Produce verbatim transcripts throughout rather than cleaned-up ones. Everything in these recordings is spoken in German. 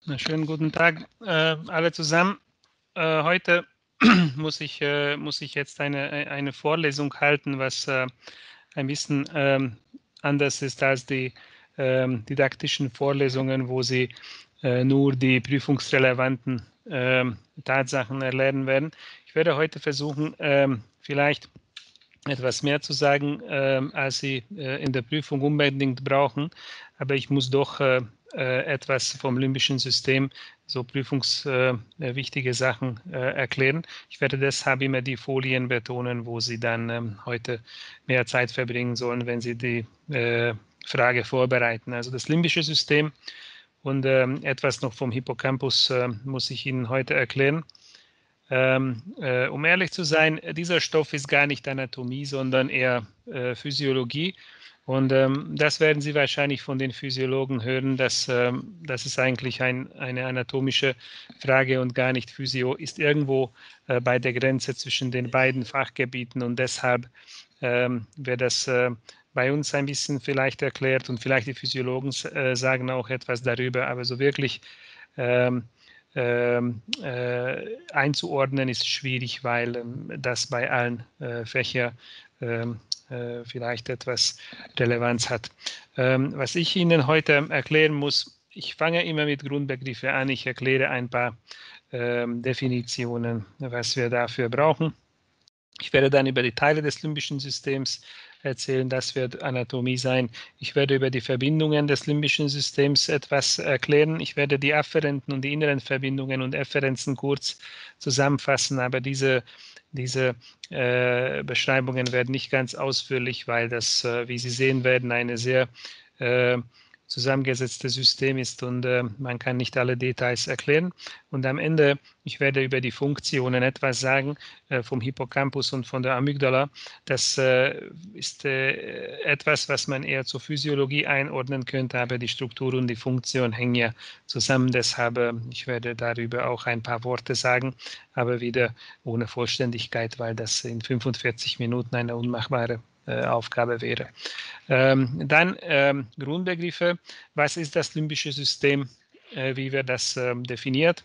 Na, schönen guten Tag äh, alle zusammen. Äh, heute muss ich, äh, muss ich jetzt eine, eine Vorlesung halten, was äh, ein bisschen ähm, anders ist als die ähm, didaktischen Vorlesungen, wo Sie äh, nur die prüfungsrelevanten ähm, Tatsachen erlernen werden. Ich werde heute versuchen, ähm, vielleicht etwas mehr zu sagen, äh, als Sie äh, in der Prüfung unbedingt brauchen. Aber ich muss doch äh, äh, etwas vom limbischen System, so prüfungswichtige äh, Sachen äh, erklären. Ich werde deshalb immer die Folien betonen, wo Sie dann ähm, heute mehr Zeit verbringen sollen, wenn Sie die äh, Frage vorbereiten. Also das limbische System und ähm, etwas noch vom Hippocampus äh, muss ich Ihnen heute erklären. Ähm, äh, um ehrlich zu sein, dieser Stoff ist gar nicht Anatomie, sondern eher äh, Physiologie. Und ähm, das werden Sie wahrscheinlich von den Physiologen hören, dass ähm, das ist eigentlich ein, eine anatomische Frage und gar nicht Physio, ist irgendwo äh, bei der Grenze zwischen den beiden Fachgebieten. Und deshalb ähm, wird das äh, bei uns ein bisschen vielleicht erklärt und vielleicht die Physiologen äh, sagen auch etwas darüber, aber so wirklich ähm, ähm, äh, einzuordnen ist schwierig, weil ähm, das bei allen äh, Fächern ähm, äh, vielleicht etwas Relevanz hat. Ähm, was ich Ihnen heute erklären muss, ich fange immer mit Grundbegriffen an. Ich erkläre ein paar ähm, Definitionen, was wir dafür brauchen. Ich werde dann über die Teile des limbischen Systems erzählen, das wird Anatomie sein. Ich werde über die Verbindungen des limbischen Systems etwas erklären. Ich werde die afferenten und die inneren Verbindungen und Efferenzen kurz zusammenfassen, aber diese, diese äh, Beschreibungen werden nicht ganz ausführlich, weil das, äh, wie Sie sehen werden, eine sehr äh, zusammengesetztes System ist und äh, man kann nicht alle Details erklären. Und am Ende, ich werde über die Funktionen etwas sagen äh, vom Hippocampus und von der Amygdala. Das äh, ist äh, etwas, was man eher zur Physiologie einordnen könnte, aber die Struktur und die Funktion hängen ja zusammen. Deshalb, äh, ich werde darüber auch ein paar Worte sagen, aber wieder ohne Vollständigkeit, weil das in fünfundvierzig Minuten eine unmachbare äh, Aufgabe wäre. Ähm, dann ähm, Grundbegriffe. Was ist das limbische System? Äh, wie wird das ähm, definiert?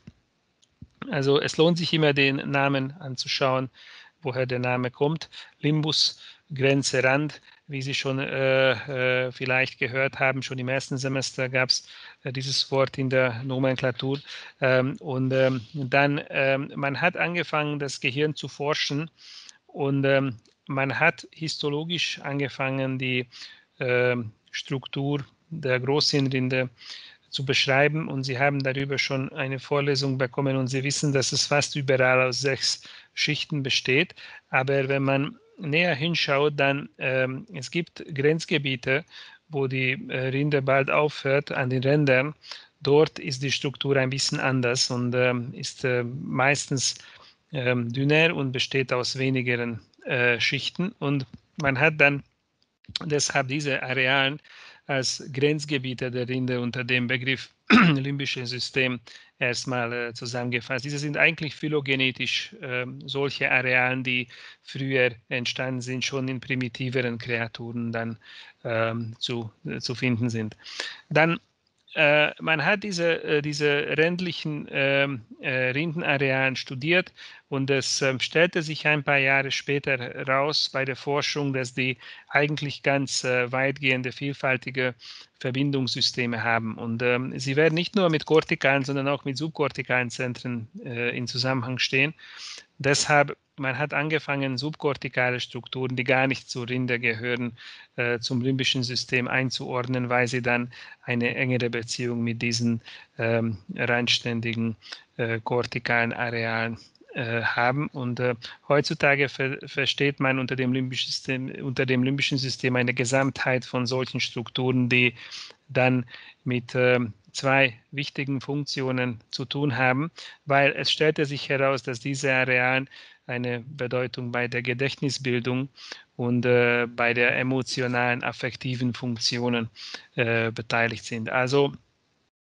Also es lohnt sich immer, den Namen anzuschauen, woher der Name kommt. Limbus, Grenze, Rand. Wie Sie schon äh, äh, vielleicht gehört haben, schon im ersten Semester gab es äh, dieses Wort in der Nomenklatur. Ähm, und ähm, dann, ähm, man hat angefangen, das Gehirn zu forschen und ähm, man hat histologisch angefangen, die äh, Struktur der Großhirnrinde zu beschreiben und Sie haben darüber schon eine Vorlesung bekommen und Sie wissen, dass es fast überall aus sechs Schichten besteht. Aber wenn man näher hinschaut, dann ähm, es gibt Grenzgebiete, wo die äh, Rinde bald aufhört, an den Rändern. Dort ist die Struktur ein bisschen anders und ähm, ist äh, meistens ähm, dünner und besteht aus wenigeren äh, Schichten. Und man hat dann deshalb diese Arealen als Grenzgebiete der Rinde unter dem Begriff limbisches System erstmal äh, zusammengefasst. Diese sind eigentlich phylogenetisch äh, solche Arealen, die früher entstanden sind, schon in primitiveren Kreaturen dann ähm, zu, äh, zu finden sind. Dann äh, man hat diese, äh, diese rändlichen äh, äh, Rindenarealen studiert und es äh, stellte sich ein paar Jahre später heraus bei der Forschung, dass die eigentlich ganz äh, weitgehende, vielfältige Verbindungssysteme haben. Und ähm, sie werden nicht nur mit kortikalen, sondern auch mit subkortikalen Zentren äh, in Zusammenhang stehen. Deshalb, man hat angefangen, subkortikale Strukturen, die gar nicht zur Rinde gehören, äh, zum limbischen System einzuordnen, weil sie dann eine engere Beziehung mit diesen ähm, randständigen äh, kortikalen Arealen äh, haben. Und äh, heutzutage ver versteht man unter dem, limbischen System, unter dem limbischen System eine Gesamtheit von solchen Strukturen, die dann mit äh, zwei wichtigen Funktionen zu tun haben, weil es stellte sich heraus, dass diese Arealen eine Bedeutung bei der Gedächtnisbildung und äh, bei der emotionalen, affektiven Funktionen äh, beteiligt sind. Also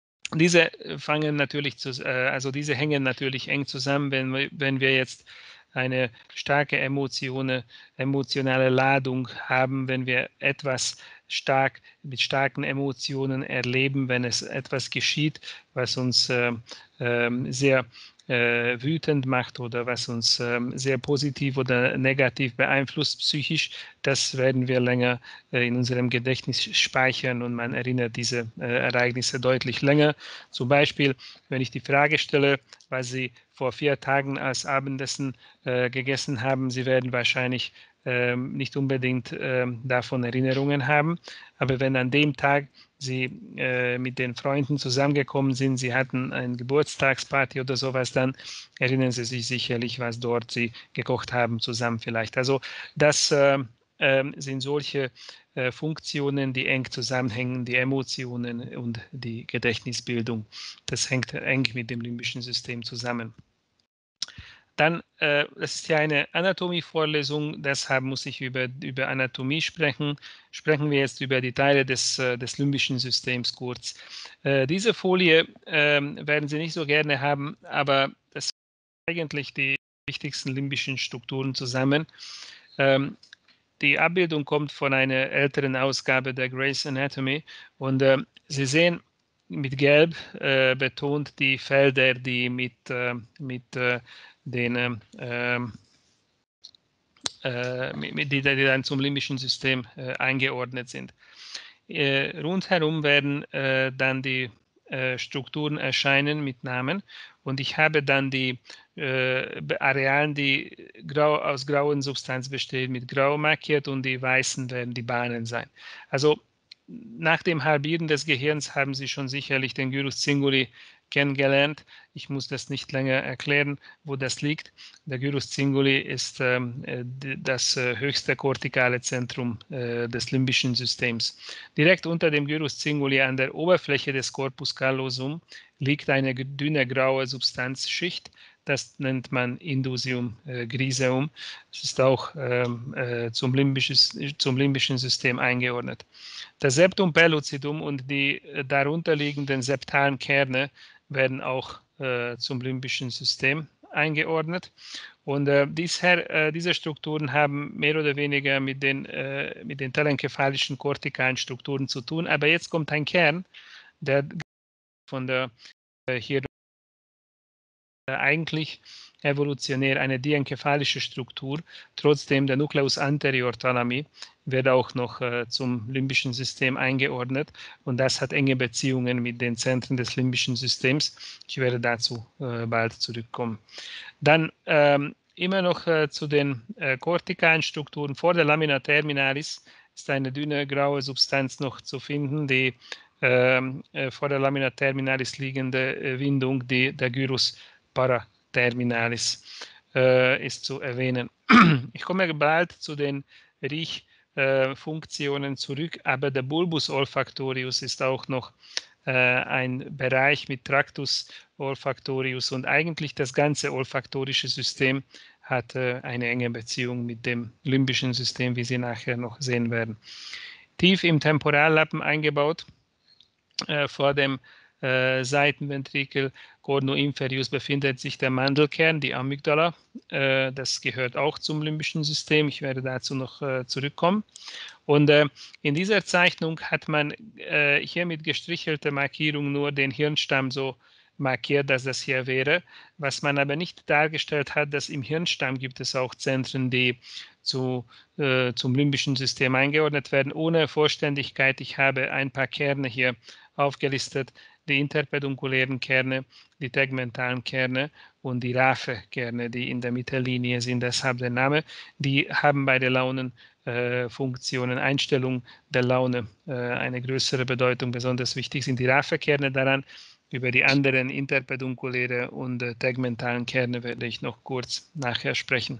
diese fangen natürlich zu, äh, also diese hängen natürlich eng zusammen, wenn wir, wenn wir jetzt eine starke Emotionen, emotionale Ladung haben, wenn wir etwas stark mit starken Emotionen erleben, wenn es etwas geschieht, was uns äh, äh, sehr äh, wütend macht oder was uns äh, sehr positiv oder negativ beeinflusst psychisch, das werden wir länger äh, in unserem Gedächtnis speichern und man erinnert diese äh, Ereignisse deutlich länger. Zum Beispiel, wenn ich die Frage stelle, was Sie vor vier Tagen als Abendessen äh, gegessen haben, Sie werden wahrscheinlich ähm, nicht unbedingt ähm, davon Erinnerungen haben. Aber wenn an dem Tag Sie äh, mit den Freunden zusammengekommen sind, Sie hatten eine Geburtstagsparty oder sowas, dann erinnern Sie sich sicherlich, was dort Sie gekocht haben zusammen vielleicht. Also das äh, äh, sind solche äh, Funktionen, die eng zusammenhängen, die Emotionen und die Gedächtnisbildung. Das hängt eng mit dem limbischen System zusammen. Dann, äh, das ist ja eine Anatomie-Vorlesung, deshalb muss ich über, über Anatomie sprechen. Sprechen wir jetzt über die Teile des, äh, des limbischen Systems kurz. Äh, diese Folie äh, werden Sie nicht so gerne haben, aber das sind eigentlich die wichtigsten limbischen Strukturen zusammen. Ähm, die Abbildung kommt von einer älteren Ausgabe der Gray's Anatomy und äh, Sie sehen mit Gelb äh, betont die Felder, die mit, äh, mit äh, den, äh, äh, mit, die, die dann zum limbischen System äh, eingeordnet sind. Äh, rundherum werden äh, dann die äh, Strukturen erscheinen mit Namen und ich habe dann die äh, Arealen, die grau, aus grauen Substanz bestehen, mit grau markiert und die weißen werden die Bahnen sein. Also nach dem Halbieren des Gehirns haben Sie schon sicherlich den Gyrus Cinguli kennengelernt. Ich muss das nicht länger erklären, wo das liegt. Der Gyrus Cinguli ist ähm, das äh, höchste kortikale Zentrum äh, des limbischen Systems. Direkt unter dem Gyrus Cinguli an der Oberfläche des Corpus callosum liegt eine dünne graue Substanzschicht. Das nennt man Indusium äh, griseum. Es ist auch ähm, äh, zum, limbisches, zum limbischen System eingeordnet. Das Septum pellucidum und die äh, darunterliegenden septalen Kerne werden auch äh, zum limbischen System eingeordnet. Und äh, dies her, äh, diese Strukturen haben mehr oder weniger mit den, äh, mit den telencephalischen kortikalen Strukturen zu tun. Aber jetzt kommt ein Kern, der von der äh, hier eigentlich evolutionär eine dienkephalische Struktur. Trotzdem der Nucleus anterior thalami wird auch noch äh, zum limbischen System eingeordnet und das hat enge Beziehungen mit den Zentren des limbischen Systems. Ich werde dazu äh, bald zurückkommen. Dann ähm, immer noch äh, zu den äh, kortikalen Strukturen. Vor der Lamina terminalis ist eine dünne graue Substanz noch zu finden, die ähm, äh, vor der Lamina terminalis liegende äh, Windung, die der Gyrus paraterminalis äh, ist zu erwähnen. Ich komme bald zu den Riechfunktionen zurück, aber der Bulbus olfactorius ist auch noch äh, ein Bereich mit Tractus olfactorius und eigentlich das ganze olfaktorische System hat äh, eine enge Beziehung mit dem limbischen System, wie Sie nachher noch sehen werden. Tief im Temporallappen eingebaut, äh, vor dem äh, Seitenventrikel cornu-inferius befindet sich der Mandelkern, die Amygdala. Äh, das gehört auch zum limbischen System. Ich werde dazu noch äh, zurückkommen. Und äh, in dieser Zeichnung hat man äh, hier mit gestrichelter Markierung nur den Hirnstamm so markiert, dass das hier wäre. Was man aber nicht dargestellt hat, dass im Hirnstamm gibt es auch Zentren, die zu, äh, zum limbischen System eingeordnet werden. Ohne Vollständigkeit, ich habe ein paar Kerne hier aufgelistet, die interpedunkulären Kerne, die tegmentalen Kerne und die Raphe-Kerne, die in der Mittellinie sind, deshalb der Name. Die haben bei der Launenfunktionen, äh, Einstellung der Laune äh, eine größere Bedeutung. Besonders wichtig sind die Raphe-Kerne daran. Über die anderen interpedunkuläre und äh, tegmentalen Kerne werde ich noch kurz nachher sprechen.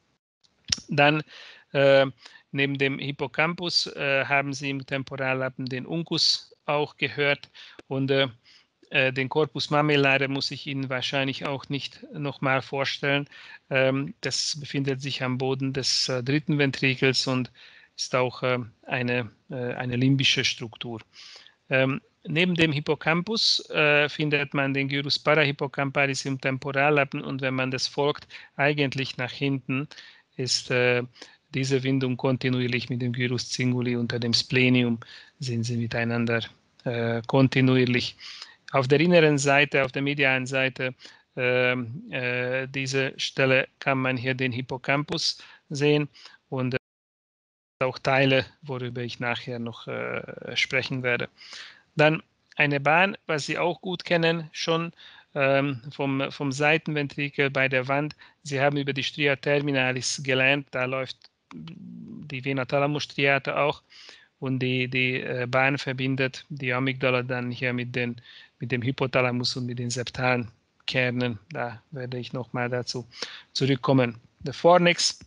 Dann äh, neben dem Hippocampus äh, haben Sie im Temporallappen den Uncus auch gehört und äh, den Corpus mammillare muss ich Ihnen wahrscheinlich auch nicht nochmal vorstellen. Ähm, das befindet sich am Boden des äh, dritten Ventrikels und ist auch äh, eine, äh, eine limbische Struktur. Ähm, neben dem Hippocampus äh, findet man den Gyrus parahippocampalis im Temporallappen, und wenn man das folgt, eigentlich nach hinten, ist äh, diese Windung kontinuierlich mit dem Gyrus cinguli unter dem Splenium, sind sie miteinander äh, kontinuierlich. Auf der inneren Seite, auf der medialen Seite, äh, äh, diese Stelle kann man hier den Hippocampus sehen und äh, auch Teile, worüber ich nachher noch äh, sprechen werde. Dann eine Bahn, was Sie auch gut kennen, schon ähm, vom, vom Seitenventrikel bei der Wand. Sie haben über die Stria terminalis gelernt, da läuft die Vena thalamus striata auch, und die, die äh, Bahn verbindet die Amygdala dann hier mit, den, mit dem Hypothalamus und mit den septalen Kernen. Da werde ich nochmal dazu zurückkommen. Der Fornix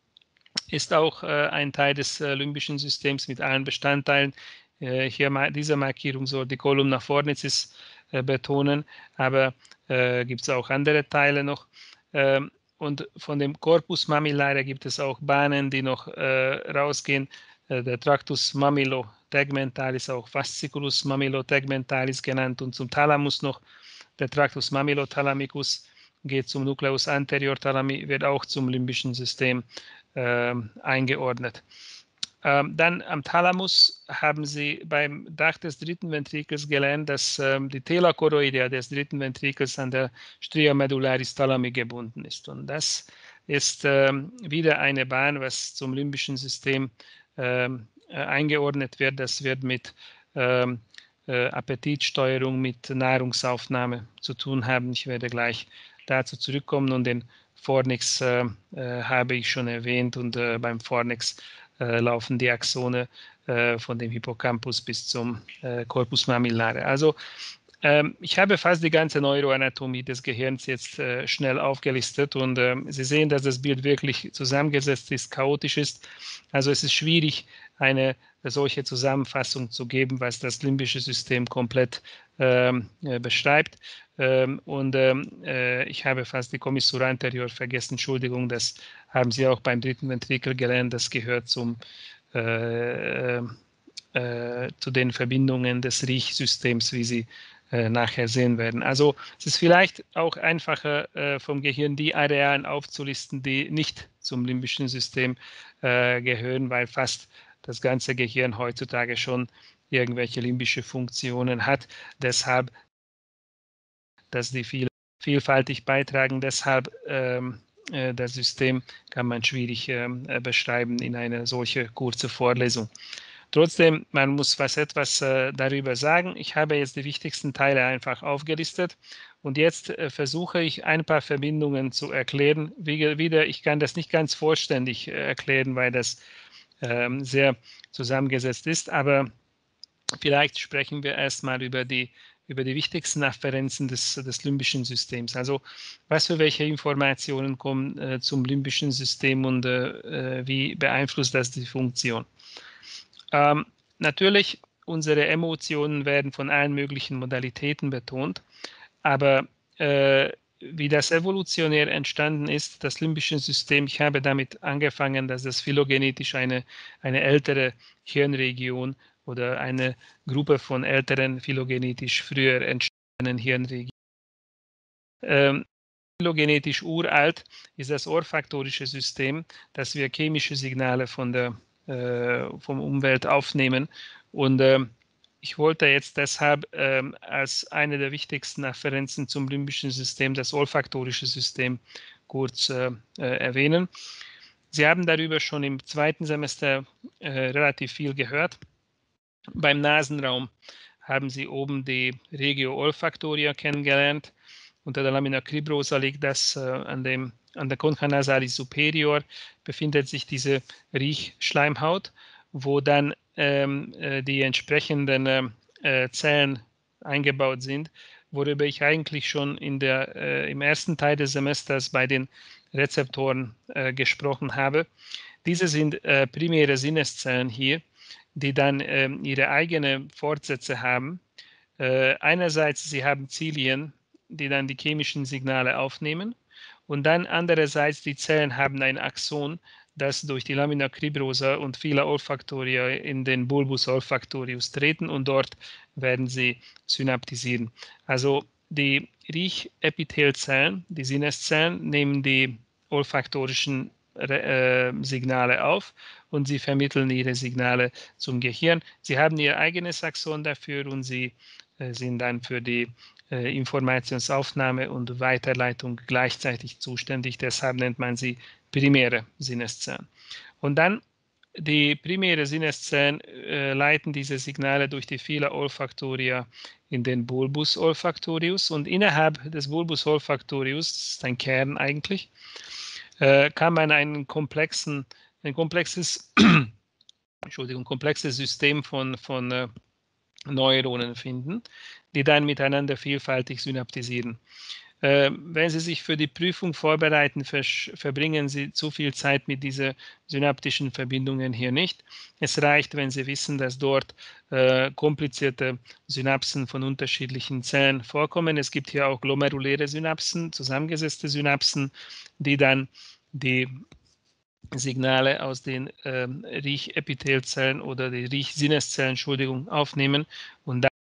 ist auch äh, ein Teil des äh, limbischen Systems mit allen Bestandteilen. Äh, hier diese Markierung soll die Columna fornicis äh, betonen, aber äh, gibt es auch andere Teile noch. Ähm, und von dem Corpus mammillare gibt es auch Bahnen, die noch äh, rausgehen. Äh, der Tractus mammilotegmentalis, auch Fasciculus mammilotegmentalis genannt, und zum Thalamus noch der Tractus mammilothalamicus geht zum Nucleus anterior thalami, wird auch zum limbischen System äh, eingeordnet. Ähm, dann am Thalamus haben Sie beim Dach des dritten Ventrikels gelernt, dass ähm, die Tela choroidea des dritten Ventrikels an der Stria medullaris thalami gebunden ist. Und das ist ähm, wieder eine Bahn, was zum limbischen System ähm, äh, eingeordnet wird. Das wird mit ähm, äh, Appetitsteuerung, mit Nahrungsaufnahme zu tun haben. Ich werde gleich dazu zurückkommen, und den Fornix äh, äh, habe ich schon erwähnt, und äh, beim Fornix äh, laufen die Axone äh, von dem Hippocampus bis zum äh, Corpus mammillare. Also ähm, ich habe fast die ganze Neuroanatomie des Gehirns jetzt äh, schnell aufgelistet, und äh, Sie sehen, dass das Bild wirklich zusammengesetzt ist, chaotisch ist. Also es ist schwierig, eine solche Zusammenfassung zu geben, was das limbische System komplett ähm, äh, beschreibt. Ähm, und ähm, äh, ich habe fast die Kommissura anterior vergessen. Entschuldigung, das haben Sie auch beim dritten Ventrikel gelernt. Das gehört zum, äh, äh, zu den Verbindungen des Riechsystems, wie Sie äh, nachher sehen werden. Also es ist vielleicht auch einfacher äh, vom Gehirn die Arealen aufzulisten, die nicht zum limbischen System äh, gehören, weil fast das ganze Gehirn heutzutage schon irgendwelche limbische Funktionen hat. Deshalb, dass die viel, vielfältig beitragen, deshalb ähm, äh, das System kann man schwierig äh, beschreiben in einer solche kurze Vorlesung. Trotzdem, man muss was etwas äh, darüber sagen. Ich habe jetzt die wichtigsten Teile einfach aufgelistet, und jetzt äh, versuche ich ein paar Verbindungen zu erklären. Wie, wieder, ich kann das nicht ganz vollständig äh, erklären, weil das ähm, sehr zusammengesetzt ist, aber vielleicht sprechen wir erstmal über die, über die wichtigsten Afferenzen des, des limbischen Systems. Also was für welche Informationen kommen äh, zum limbischen System, und äh, wie beeinflusst das die Funktion? Ähm, natürlich, unsere Emotionen werden von allen möglichen Modalitäten betont, aber äh, wie das evolutionär entstanden ist, das limbische System, ich habe damit angefangen, dass das phylogenetisch eine, eine ältere Hirnregion oder eine Gruppe von älteren phylogenetisch früher entstandenen Hirnregionen. Ähm, phylogenetisch uralt ist das olfaktorische System, dass wir chemische Signale von der äh, vom Umwelt aufnehmen, und äh, ich wollte jetzt deshalb äh, als eine der wichtigsten Afferenzen zum limbischen System das olfaktorische System kurz äh, äh, erwähnen. Sie haben darüber schon im zweiten Semester äh, relativ viel gehört. Beim Nasenraum haben Sie oben die Regio olfactoria kennengelernt. Unter der Lamina cribrosa liegt das äh, an, dem, an der Concha nasalis superior, befindet sich diese Riechschleimhaut, wo dann ähm, äh, die entsprechenden äh, Zellen eingebaut sind, worüber ich eigentlich schon in der, äh, im ersten Teil des Semesters bei den Rezeptoren äh, gesprochen habe. Diese sind äh, primäre Sinneszellen hier, die dann äh, ihre eigenen Fortsätze haben. Äh, einerseits, sie haben Zilien, die dann die chemischen Signale aufnehmen, und dann andererseits, die Zellen haben ein Axon, das durch die Lamina cribrosa und Fila olfactoria in den Bulbus olfactorius treten und dort werden sie synaptisieren. Also die Riechepithelzellen, die Sinneszellen, nehmen die olfaktorischen äh, Signale auf und sie vermitteln ihre Signale zum Gehirn. Sie haben ihr eigenes Axon dafür und sie äh, sind dann für die äh, Informationsaufnahme und Weiterleitung gleichzeitig zuständig. Deshalb nennt man sie primäre Sinneszellen. Und dann die primäre Sinneszellen äh, leiten diese Signale durch die Fila olfactoria in den Bulbus olfactorius und innerhalb des Bulbus olfactorius, das ist ein Kern eigentlich, äh, kann man einen komplexen, ein komplexes, Entschuldigung, komplexes System von, von äh, Neuronen finden, die dann miteinander vielfältig synaptisieren. Äh, wenn Sie sich für die Prüfung vorbereiten, verbringen Sie zu viel Zeit mit diesen synaptischen Verbindungen hier nicht. Es reicht, wenn Sie wissen, dass dort äh, komplizierte Synapsen von unterschiedlichen Zellen vorkommen. Es gibt hier auch glomeruläre Synapsen, zusammengesetzte Synapsen, die dann die Signale aus den äh, Riechepithelzellen oder die Riechsinneszellen, Entschuldigung, aufnehmen und dann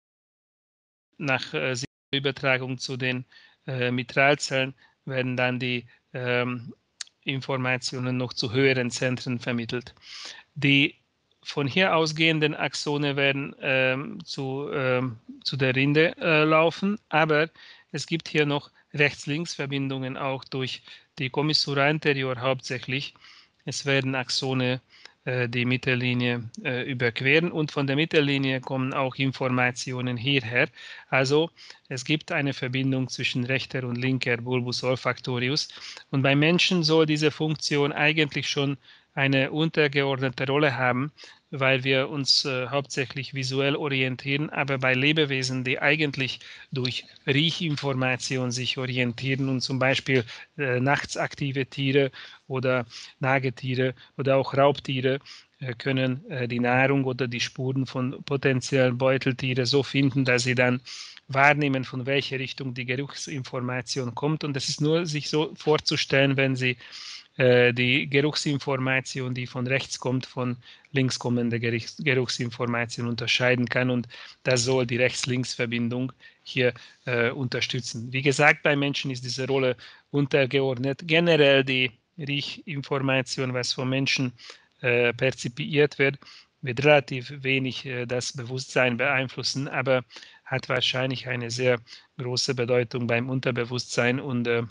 nach äh, Übertragung zu den äh, Mitralzellen werden dann die ähm, Informationen noch zu höheren Zentren vermittelt. Die von hier ausgehenden Axone werden ähm, zu, ähm, zu der Rinde äh, laufen, aber es gibt hier noch Rechts-Links-Verbindungen auch durch die Commissura anterior hauptsächlich. Es werden Axone äh, die Mittellinie äh, überqueren und von der Mittellinie kommen auch Informationen hierher. Also es gibt eine Verbindung zwischen rechter und linker Bulbus olfactorius und beim Menschen soll diese Funktion eigentlich schon eine untergeordnete Rolle haben, weil wir uns äh, hauptsächlich visuell orientieren, aber bei Lebewesen, die eigentlich durch Riechinformation sich orientieren und zum Beispiel äh, nachts aktive Tiere oder Nagetiere oder auch Raubtiere äh, können äh, die Nahrung oder die Spuren von potenziellen Beuteltieren so finden, dass sie dann wahrnehmen, von welcher Richtung die Geruchsinformation kommt. Und es ist nur sich so vorzustellen, wenn Sie äh, die Geruchsinformation, die von rechts kommt, von links kommende Geruchsinformation unterscheiden kann. Und das soll die Rechts-Links-Verbindung hier äh, unterstützen. Wie gesagt, bei Menschen ist diese Rolle untergeordnet. Generell die Riechinformation, was von Menschen äh, perzipiert wird, wird relativ wenig äh, das Bewusstsein beeinflussen, aber hat wahrscheinlich eine sehr große Bedeutung beim Unterbewusstsein und äh,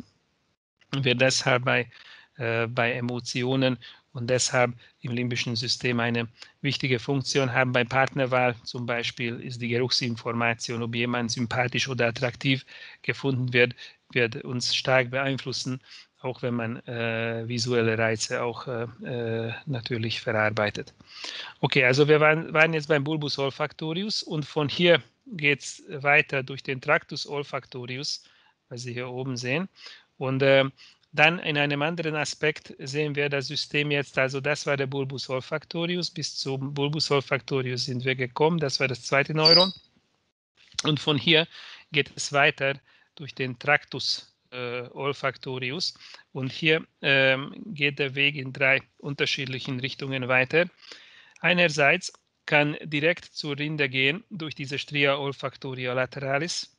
wird deshalb bei, äh, bei Emotionen und deshalb im limbischen System eine wichtige Funktion haben. Bei Partnerwahl zum Beispiel ist die Geruchsinformation, ob jemand sympathisch oder attraktiv gefunden wird, wird uns stark beeinflussen, auch wenn man äh, visuelle Reize auch äh, äh, natürlich verarbeitet. Okay, also wir waren, waren jetzt beim Bulbus olfactorius und von hier geht es weiter durch den Tractus olfactorius, was Sie hier oben sehen. Und äh, dann in einem anderen Aspekt sehen wir das System jetzt, also das war der Bulbus olfactorius, bis zum Bulbus olfactorius sind wir gekommen, das war das zweite Neuron. Und von hier geht es weiter durch den Tractus äh, olfactorius und hier ähm, geht der Weg in drei unterschiedlichen Richtungen weiter. Einerseits kann direkt zur Rinde gehen durch diese Stria olfactoria lateralis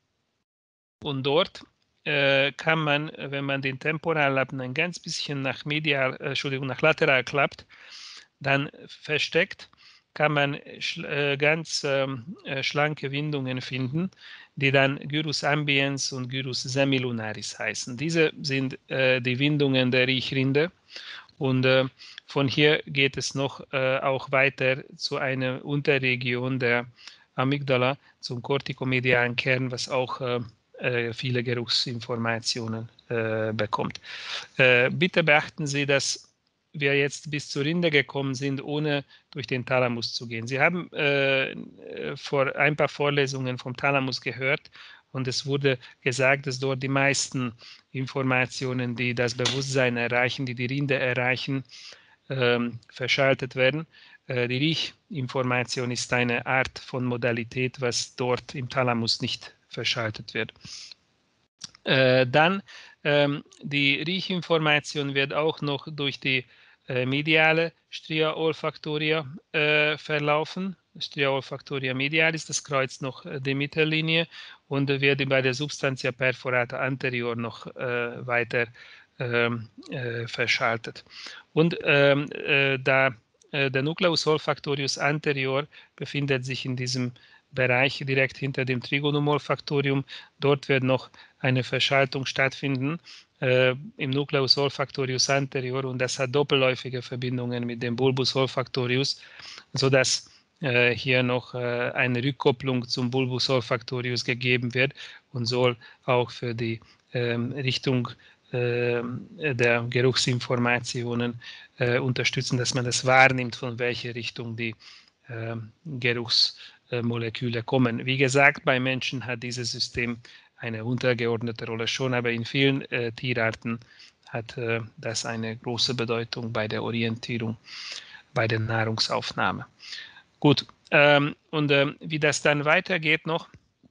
und dort äh, kann man, wenn man den Temporallappen ein ganz bisschen nach medial, äh, Entschuldigung, nach lateral klappt, dann versteckt, kann man schl äh, ganz ähm, äh, schlanke Windungen finden, die dann Gyrus ambiens und Gyrus semilunaris heißen. Diese sind äh, die Windungen der Riechrinde. Und äh, von hier geht es noch äh, auch weiter zu einer Unterregion der Amygdala, zum kortikomedialen Kern, was auch äh, äh, viele Geruchsinformationen äh, bekommt. Äh, bitte beachten Sie, dass wir jetzt bis zur Rinde gekommen sind, ohne durch den Thalamus zu gehen. Sie haben äh, vor ein paar Vorlesungen vom Thalamus gehört und es wurde gesagt, dass dort die meisten Informationen, die das Bewusstsein erreichen, die die Rinde erreichen, ähm, verschaltet werden. Äh, die Riechinformation ist eine Art von Modalität, was dort im Thalamus nicht verschaltet wird. Äh, dann ähm, die Riechinformation wird auch noch durch die äh, mediale Stria olfactoria äh, verlaufen. Stria olfactoria medialis, das kreuzt noch äh, die Mittellinie und wird bei der Substantia perforata anterior noch äh, weiter ähm, äh, verschaltet. Und ähm, äh, da äh, der Nucleus olfactorius anterior befindet sich in diesem Bereich direkt hinter dem Trigonum olfactorium. Dort wird noch eine Verschaltung stattfinden äh, im Nucleus olfactorius anterior und das hat doppelläufige Verbindungen mit dem Bulbus olfactorius, sodass äh, hier noch äh, eine Rückkopplung zum Bulbus olfactorius gegeben wird und soll auch für die ähm, Richtung äh, der Geruchsinformationen äh, unterstützen, dass man das wahrnimmt, von welcher Richtung die äh, Geruchsmoleküle kommen. Wie gesagt, bei Menschen hat dieses System eine untergeordnete Rolle schon, aber in vielen äh, Tierarten hat äh, das eine große Bedeutung bei der Orientierung, bei der Nahrungsaufnahme. Gut, ähm, und ähm, wie das dann weitergeht noch,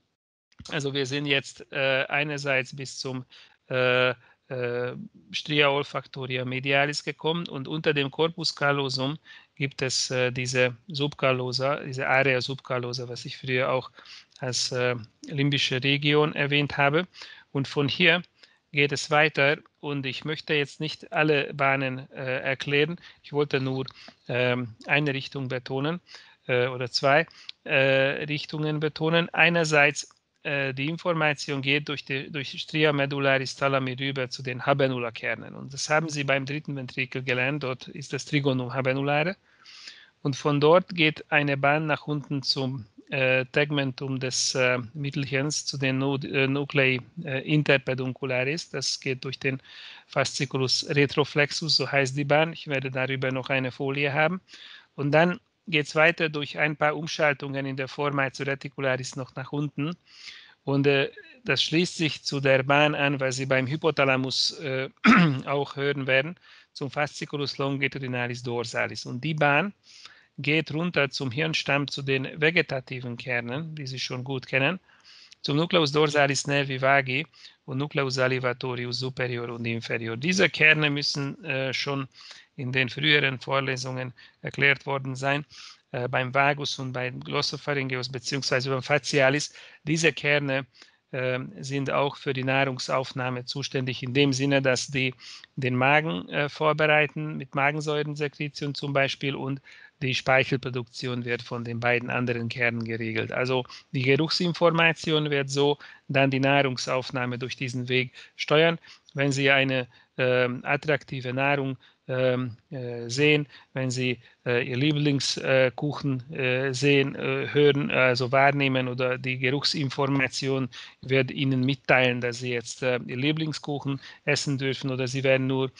also wir sind jetzt äh, einerseits bis zum äh, äh, Stria olfactoria medialis gekommen und unter dem Corpus callosum gibt es äh, diese Subcallosa, diese Area subcallosa, was ich früher auch als äh, limbische Region erwähnt habe. Und von hier geht es weiter und ich möchte jetzt nicht alle Bahnen äh, erklären. Ich wollte nur ähm, eine Richtung betonen äh, oder zwei äh, Richtungen betonen. Einerseits äh, die Information geht durch die durch Stria medullaris thalami rüber zu den Habenula-Kernen. Und das haben Sie beim dritten Ventrikel gelernt. Dort ist das Trigonum habenulare. Und von dort geht eine Bahn nach unten zum äh, Tegmentum des äh, Mittelhirns, zu den no äh, Nuclei äh, interpeduncularis. Das geht durch den Fasciculus retroflexus, so heißt die Bahn. Ich werde darüber noch eine Folie haben. Und dann geht es weiter durch ein paar Umschaltungen in der Formatio reticularis noch nach unten. Und äh, das schließt sich zu der Bahn an, was Sie beim Hypothalamus äh, auch hören werden, zum Fasciculus longitudinalis dorsalis. Und die Bahn geht runter zum Hirnstamm, zu den vegetativen Kernen, die Sie schon gut kennen, zum Nucleus dorsalis nervi vagi und Nucleus salivatorius superior und inferior. Diese Kerne müssen äh, schon in den früheren Vorlesungen erklärt worden sein, äh, beim Vagus und beim Glossopharyngeus beziehungsweise beim Facialis. Diese Kerne äh, sind auch für die Nahrungsaufnahme zuständig, in dem Sinne, dass die den Magen äh, vorbereiten, mit Magensäurensekretion zum Beispiel, und die Speichelproduktion wird von den beiden anderen Kernen geregelt. Also die Geruchsinformation wird so dann die Nahrungsaufnahme durch diesen Weg steuern. Wenn Sie eine äh, attraktive Nahrung ähm, äh, sehen, wenn Sie äh, Ihr Lieblingskuchen äh, sehen, äh, hören, also wahrnehmen, oder die Geruchsinformation wird Ihnen mitteilen, dass Sie jetzt äh, Ihr Lieblingskuchen essen dürfen, oder Sie werden nur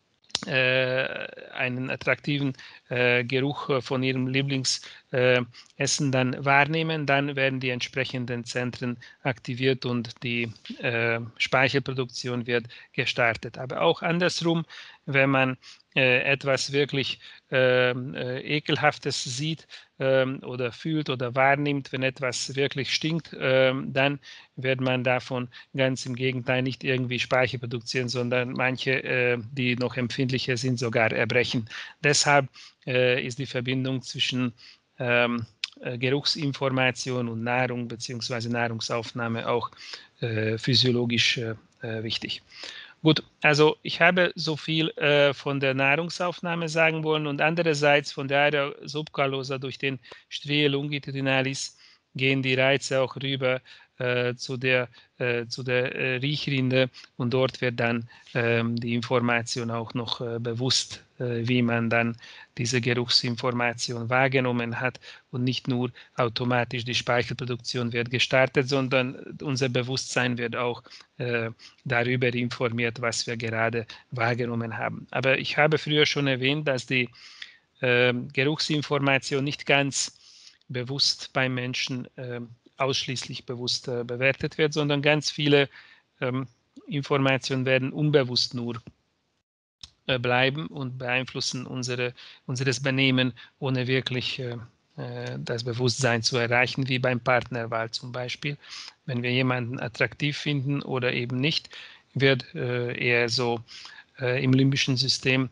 einen attraktiven äh, Geruch von ihrem Lieblingsessen äh, dann wahrnehmen, dann werden die entsprechenden Zentren aktiviert und die äh, Speichelproduktion wird gestartet. Aber auch andersrum, wenn man äh, etwas wirklich äh, äh, Ekelhaftes sieht äh, oder fühlt oder wahrnimmt, wenn etwas wirklich stinkt, äh, dann wird man davon ganz im Gegenteil nicht irgendwie Speichel produzieren, sondern manche, äh, die noch empfindlicher sind, sogar erbrechen. Deshalb äh, ist die Verbindung zwischen ähm, äh, Geruchsinformation und Nahrung bzw. Nahrungsaufnahme auch äh, physiologisch äh, wichtig. Gut, also ich habe so viel äh, von der Nahrungsaufnahme sagen wollen, und andererseits von der Area subcallosa durch den Stria longitudinalis gehen die Reize auch rüber äh, zu der, äh, zu der äh, Riechrinde, und dort wird dann äh, die Information auch noch äh, bewusst, äh, wie man dann diese Geruchsinformation wahrgenommen hat, und nicht nur automatisch die Speichelproduktion wird gestartet, sondern unser Bewusstsein wird auch äh, darüber informiert, was wir gerade wahrgenommen haben. Aber ich habe früher schon erwähnt, dass die äh, Geruchsinformation nicht ganz bewusst beim Menschen äh, ausschließlich bewusst äh, bewertet wird, sondern ganz viele ähm, Informationen werden unbewusst nur äh, bleiben und beeinflussen unsere, unseres Benehmen, ohne wirklich äh, das Bewusstsein zu erreichen, wie beim Partnerwahl zum Beispiel. Wenn wir jemanden attraktiv finden oder eben nicht, wird äh, eher so äh, im limbischen System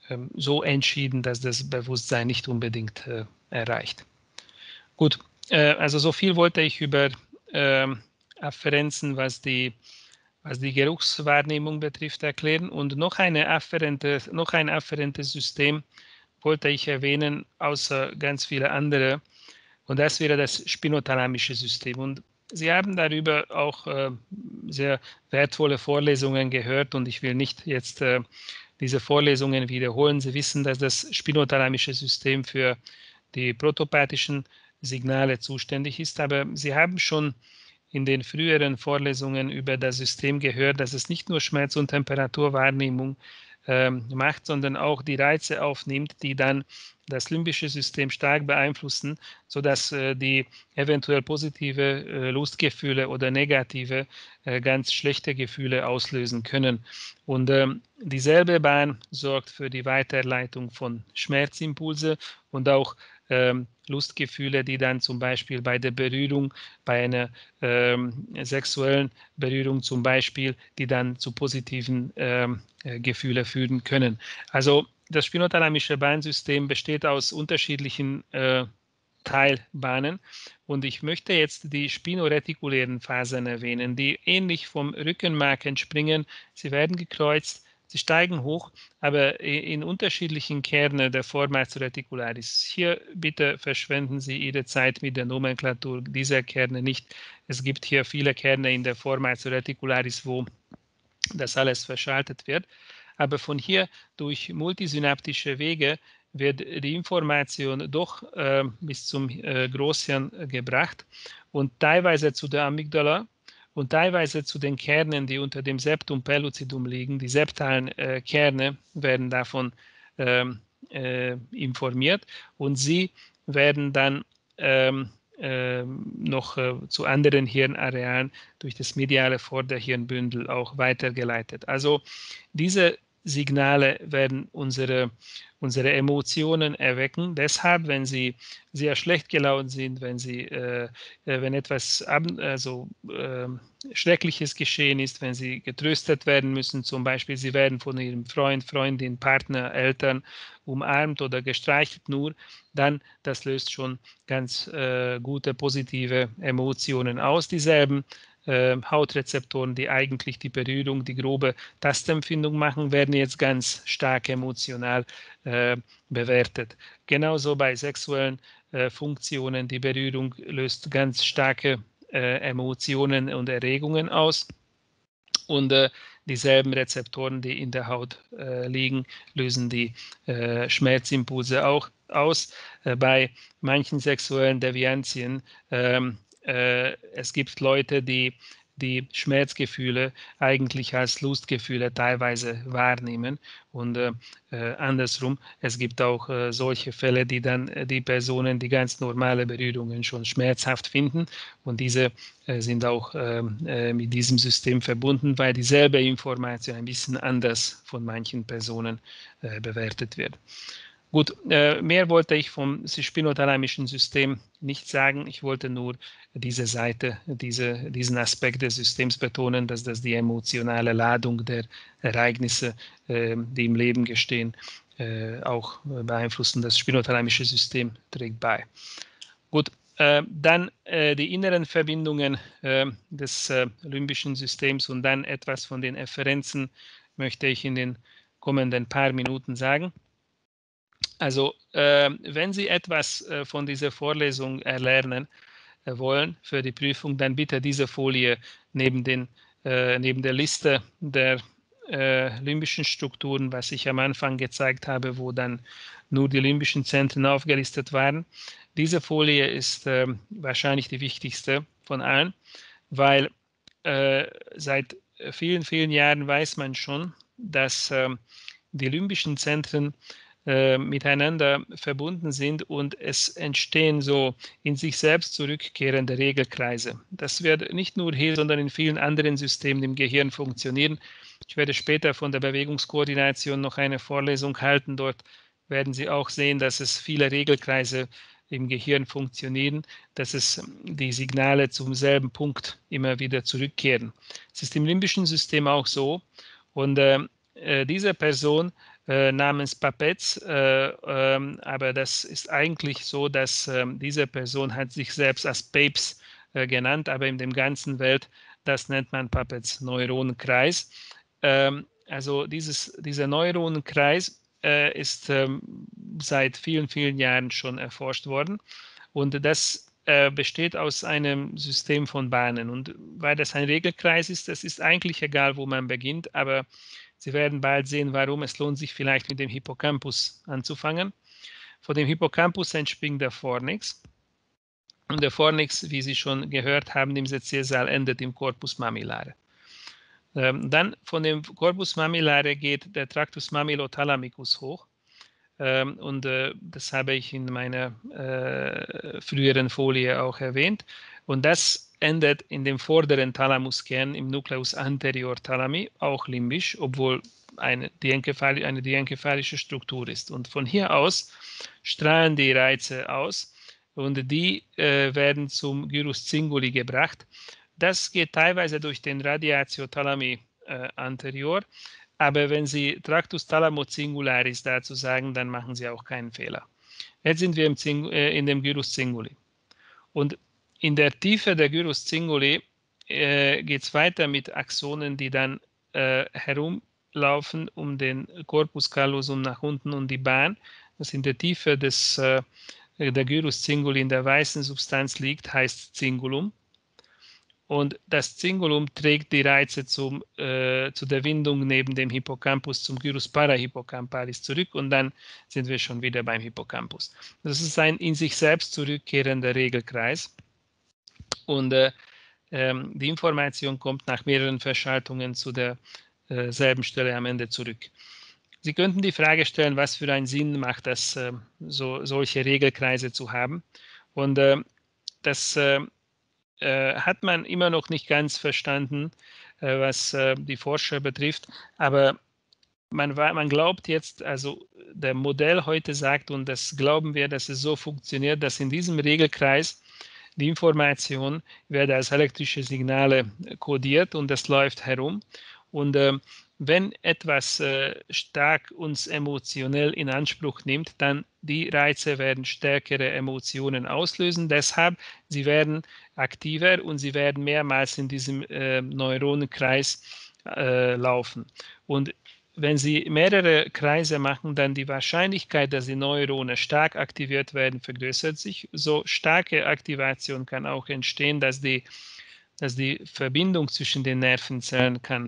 ähm, so entschieden, dass das Bewusstsein nicht unbedingt äh, erreicht. Gut, äh, also so viel wollte ich über äh, Afferenzen, was die, was die Geruchswahrnehmung betrifft, erklären. Und noch, eine afferente, noch ein afferentes System wollte ich erwähnen, außer ganz viele andere. Und das wäre das spinothalamische System. Und Sie haben darüber auch äh, sehr wertvolle Vorlesungen gehört und ich will nicht jetzt äh, diese Vorlesungen wiederholen. Sie wissen, dass das spinothalamische System für die protopathischen Signale zuständig ist, aber Sie haben schon in den früheren Vorlesungen über das System gehört, dass es nicht nur Schmerz- und Temperaturwahrnehmung ähm, macht, sondern auch die Reize aufnimmt, die dann das limbische System stark beeinflussen, sodass äh, die eventuell positive äh, Lustgefühle oder negative äh, ganz schlechte Gefühle auslösen können. Und ähm, dieselbe Bahn sorgt für die Weiterleitung von Schmerzimpulse und auch ähm, Lustgefühle, die dann zum Beispiel bei der Berührung, bei einer ähm, sexuellen Berührung zum Beispiel, die dann zu positiven ähm, äh, Gefühlen führen können. Also das spinothalamische Bahnsystem besteht aus unterschiedlichen äh, Teilbahnen und ich möchte jetzt die spinoretikulären Fasern erwähnen, die ähnlich vom Rückenmark entspringen. Sie werden gekreuzt, sie steigen hoch, aber in unterschiedlichen Kernen der Formatio reticularis. Hier bitte verschwenden Sie Ihre Zeit mit der Nomenklatur dieser Kerne nicht. Es gibt hier viele Kerne in der Formatio reticularis, wo das alles verschaltet wird. Aber von hier durch multisynaptische Wege wird die Information doch äh, bis zum äh, Großhirn gebracht und teilweise zu der Amygdala und teilweise zu den Kernen, die unter dem Septum pellucidum liegen. Die septalen äh, Kerne werden davon ähm, äh, informiert und sie werden dann ähm, äh, noch äh, zu anderen Hirnarealen durch das mediale Vorderhirnbündel auch weitergeleitet. Also diese Signale werden unsere, unsere Emotionen erwecken. Deshalb, wenn Sie sehr schlecht gelaunt sind, wenn, Sie, äh, wenn etwas ab, also, äh, Schreckliches geschehen ist, wenn Sie getröstet werden müssen, zum Beispiel Sie werden von Ihrem Freund, Freundin, Partner, Eltern umarmt oder gestreichelt nur, dann das löst schon ganz äh, gute positive Emotionen aus. Dieselben äh, Hautrezeptoren, die eigentlich die Berührung, die grobe Tastempfindung machen, werden jetzt ganz stark emotional äh, bewertet. Genauso bei sexuellen äh, Funktionen, die Berührung löst ganz starke äh, Emotionen und Erregungen aus. Und äh, dieselben Rezeptoren, die in der Haut äh, liegen, lösen die äh, Schmerzimpulse auch aus. Äh, bei manchen sexuellen Deviantien, ähm, äh, es gibt Leute, die die Schmerzgefühle eigentlich als Lustgefühle teilweise wahrnehmen und äh, äh, andersrum. Es gibt auch äh, solche Fälle, die dann äh, die Personen die ganz normale Berührungen schon schmerzhaft finden und diese äh, sind auch ähm, äh, mit diesem System verbunden, weil dieselbe Information ein bisschen anders von manchen Personen äh, bewertet wird. Gut, äh, mehr wollte ich vom spinothalamischen System nicht sagen. Ich wollte nur diese Seite, diese, diesen Aspekt des Systems betonen, dass das die emotionale Ladung der Ereignisse, äh, die im Leben geschehen, äh, auch beeinflussen. Das spinothalamische System trägt bei. Gut, äh, dann äh, die inneren Verbindungen äh, des äh, limbischen Systems und dann etwas von den Efferenzen möchte ich in den kommenden paar Minuten sagen. Also, äh, wenn Sie etwas äh, von dieser Vorlesung erlernen äh, wollen für die Prüfung, dann bitte diese Folie neben, den, äh, neben der Liste der äh, limbischen Strukturen, was ich am Anfang gezeigt habe, wo dann nur die limbischen Zentren aufgelistet waren. Diese Folie ist äh, wahrscheinlich die wichtigste von allen, weil äh, seit vielen, vielen Jahren weiß man schon, dass äh, die limbischen Zentren äh, miteinander verbunden sind und es entstehen so in sich selbst zurückkehrende Regelkreise. Das wird nicht nur hier, sondern in vielen anderen Systemen im Gehirn funktionieren. Ich werde später von der Bewegungskoordination noch eine Vorlesung halten. Dort werden Sie auch sehen, dass es viele Regelkreise im Gehirn funktionieren, dass es die Signale zum selben Punkt immer wieder zurückkehren. Es ist im limbischen System auch so und äh, diese Person äh, namens Papez, äh, ähm, aber das ist eigentlich so, dass ähm, diese Person hat sich selbst als Papes äh, genannt, aber in dem ganzen Welt, das nennt man Papez Neuronenkreis. Ähm, also dieses, dieser Neuronenkreis äh, ist ähm, seit vielen, vielen Jahren schon erforscht worden und das äh, besteht aus einem System von Bahnen und weil das ein Regelkreis ist, das ist eigentlich egal, wo man beginnt, aber Sie werden bald sehen, warum es lohnt sich vielleicht mit dem Hippocampus anzufangen. Von dem Hippocampus entspringt der Fornix. Und der Fornix, wie Sie schon gehört haben, im Seziersaal endet im Corpus mammillare. Ähm, dann von dem Corpus mammillare geht der Tractus mammillothalamicus hoch. Ähm, und äh, das habe ich in meiner äh, früheren Folie auch erwähnt. Und das endet in dem vorderen Thalamuskern im Nucleus anterior thalami, auch limbisch, obwohl eine, dienkephali eine dienkephalische Struktur ist. Und von hier aus strahlen die Reize aus und die äh, werden zum Gyrus cinguli gebracht. Das geht teilweise durch den Radiatio thalami äh, anterior, aber wenn Sie Tractus thalamo-cingularis dazu sagen, dann machen Sie auch keinen Fehler. Jetzt sind wir im Zing, äh, in dem Gyrus cinguli. Und in der Tiefe der Gyrus cinguli äh, geht es weiter mit Axonen, die dann äh, herumlaufen um den Corpus callosum nach unten und die Bahn, das in der Tiefe des, äh, der Gyrus cinguli in der weißen Substanz liegt, heißt Cingulum. Und das Cingulum trägt die Reize zum, äh, zu der Windung neben dem Hippocampus zum Gyrus parahippocampalis zurück und dann sind wir schon wieder beim Hippocampus. Das ist ein in sich selbst zurückkehrender Regelkreis und äh, ähm, die Information kommt nach mehreren Verschaltungen zu derselben äh, Stelle am Ende zurück. Sie könnten die Frage stellen, was für einen Sinn macht das, äh, so, solche Regelkreise zu haben. Und äh, das äh, äh, hat man immer noch nicht ganz verstanden, äh, was äh, die Forscher betrifft. Aber man, man glaubt jetzt, also der Modell heute sagt, und das glauben wir, dass es so funktioniert, dass in diesem Regelkreis die Information wird als elektrische Signale kodiert und das läuft herum. Und äh, wenn etwas äh, stark uns emotionell in Anspruch nimmt, dann die Reize werden stärkere Emotionen auslösen. Deshalb, sie werden aktiver und sie werden mehrmals in diesem äh, Neuronenkreis äh, laufen. Und wenn Sie mehrere Kreise machen, dann die Wahrscheinlichkeit, dass die Neurone stark aktiviert werden, vergrößert sich. So starke Aktivation kann auch entstehen, dass die, dass die Verbindung zwischen den Nervenzellen kann,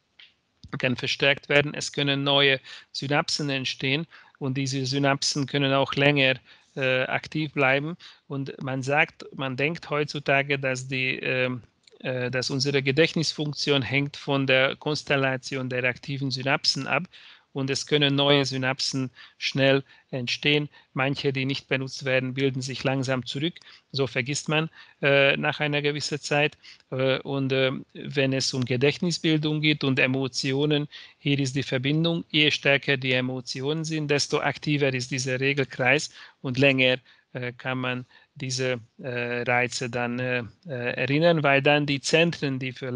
kann verstärkt werden. Es können neue Synapsen entstehen und diese Synapsen können auch länger äh, aktiv bleiben. Und man sagt, man denkt heutzutage, dass die äh, dass unsere Gedächtnisfunktion hängt von der Konstellation der aktiven Synapsen ab und es können neue Synapsen schnell entstehen. Manche, die nicht benutzt werden, bilden sich langsam zurück. So vergisst man äh, nach einer gewissen Zeit. Äh, und äh, wenn es um Gedächtnisbildung geht und Emotionen, hier ist die Verbindung. Je stärker die Emotionen sind, desto aktiver ist dieser Regelkreis und länger äh, kann man diese äh, Reize dann äh, erinnern, weil dann die Zentren, die für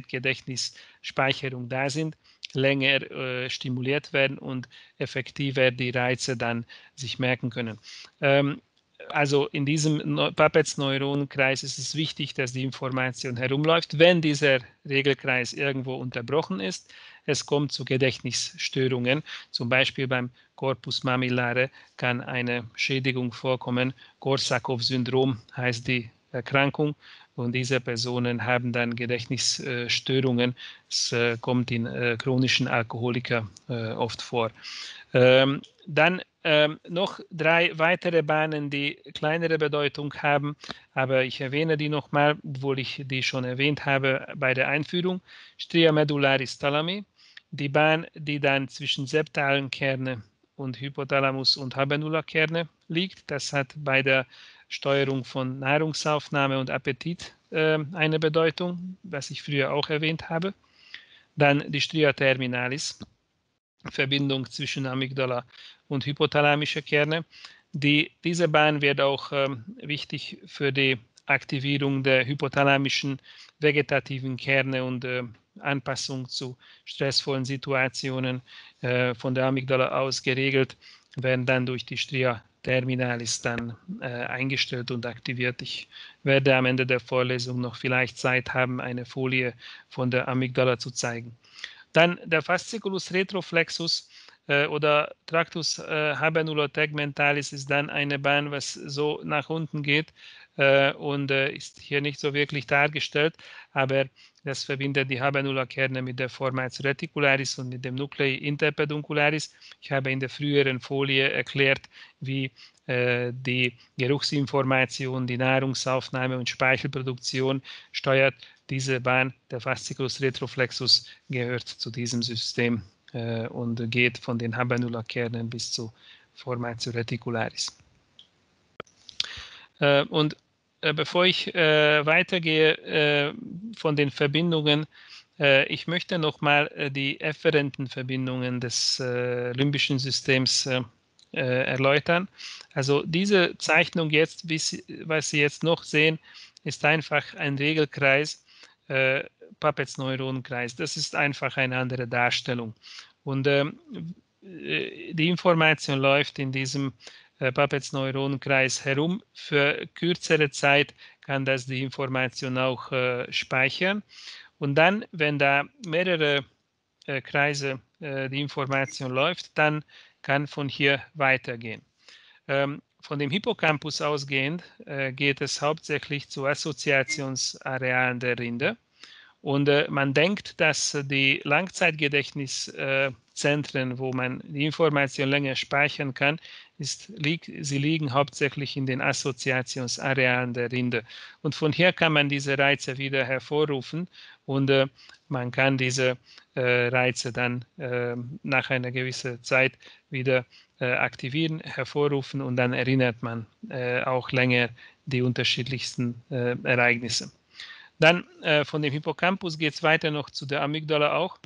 Langzeitgedächtnisspeicherung da sind, länger äh, stimuliert werden und effektiver die Reize dann sich merken können. Ähm, also in diesem Papez-Neuronenkreis ist es wichtig, dass die Information herumläuft. Wenn dieser Regelkreis irgendwo unterbrochen ist, es kommt zu Gedächtnisstörungen, zum Beispiel beim Corpus mammillare kann eine Schädigung vorkommen. Korsakow-Syndrom heißt die Erkrankung und diese Personen haben dann Gedächtnisstörungen. Es äh, kommt in äh, chronischen Alkoholikern äh, oft vor. Ähm, dann ähm, noch drei weitere Bahnen, die kleinere Bedeutung haben, aber ich erwähne die nochmal, obwohl ich die schon erwähnt habe bei der Einführung. Stria medullaris thalami, die Bahn, die dann zwischen septalen Kerne und Hypothalamus und Habenula-Kerne liegt. Das hat bei der Steuerung von Nahrungsaufnahme und Appetit äh, eine Bedeutung, was ich früher auch erwähnt habe. Dann die Stria terminalis, Verbindung zwischen Amygdala und hypothalamische Kerne. Die, diese Bahn wird auch ähm, wichtig für die Aktivierung der hypothalamischen vegetativen Kerne und äh, Anpassung zu stressvollen Situationen äh, von der Amygdala aus geregelt, werden dann durch die Stria terminalis dann äh, eingestellt und aktiviert. Ich werde am Ende der Vorlesung noch vielleicht Zeit haben, eine Folie von der Amygdala zu zeigen. Dann der Fasciculus retroflexus äh, oder Tractus äh, habenulor-tegmentalis ist dann eine Bahn, was so nach unten geht äh, und äh, ist hier nicht so wirklich dargestellt, aber das verbindet die Habenula-Kerne mit der Formatio reticularis und mit dem Nuclei interpeduncularis. Ich habe in der früheren Folie erklärt, wie äh, die Geruchsinformation, die Nahrungsaufnahme und Speichelproduktion steuert. Diese Bahn, der Fasciculus retroflexus, gehört zu diesem System äh, und geht von den Habenula-Kernen bis zu Formatio reticularis. Äh, und äh, bevor ich äh, weitergehe äh, von den Verbindungen, äh, ich möchte nochmal äh, die efferenten Verbindungen des äh, limbischen Systems äh, erläutern. Also diese Zeichnung jetzt, was Sie jetzt noch sehen, ist einfach ein Regelkreis, äh, Puppets-Neuronenkreis. Das ist einfach eine andere Darstellung. Und ähm, die Information läuft in diesem äh, Puppets-Neuronenkreis herum. Für kürzere Zeit kann das die Information auch äh, speichern. Und dann, wenn da mehrere äh, Kreise äh, die Information läuft, dann kann von hier weitergehen. Ähm, von dem Hippocampus ausgehend äh, geht es hauptsächlich zu Assoziationsarealen der Rinde. Und äh, man denkt, dass die Langzeitgedächtniszentren, äh, wo man die Information länger speichern kann, ist, lieg, sie liegen hauptsächlich in den Assoziationsarealen der Rinde. Und von hier kann man diese Reize wieder hervorrufen und äh, man kann diese äh, Reize dann äh, nach einer gewissen Zeit wieder äh, aktivieren, hervorrufen und dann erinnert man äh, auch länger die unterschiedlichsten äh, Ereignisse. Dann äh, von dem Hippocampus geht es weiter noch zu der Amygdala auch.